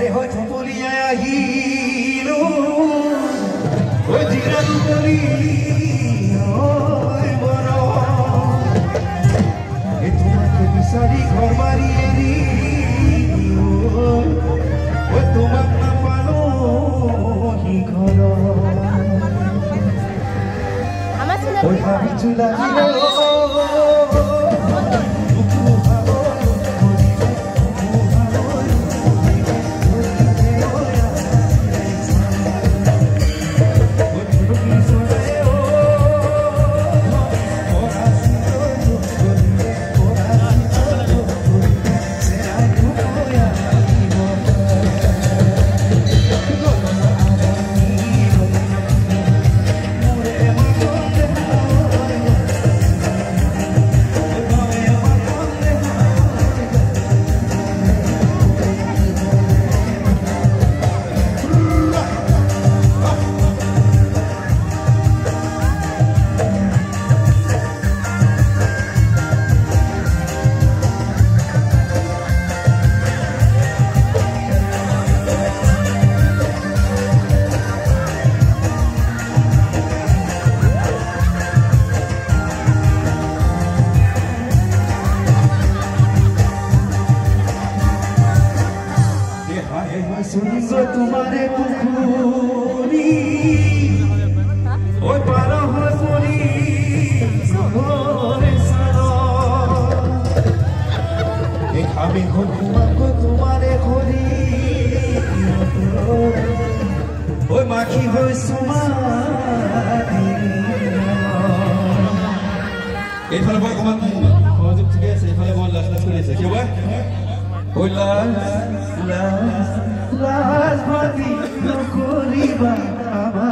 Ai hoi thopoli ahilo oi jiranu boli oi boro e tomake bisari ghor bari eri oi tomak na palo hi ghor oi bhabi chula hilo सुनिगो तुम्हारे पुखुरी ओय पारा हो पुरी सोरे सारो एक हामी घुमाको तुम्हारे खोरी ओय माखी हो सुमारी এইফালে বল কমান মনোযোগ ঠিক আছে এইফালে বল লাস্ট করে আছে কি বল ওই last Las mati no corriba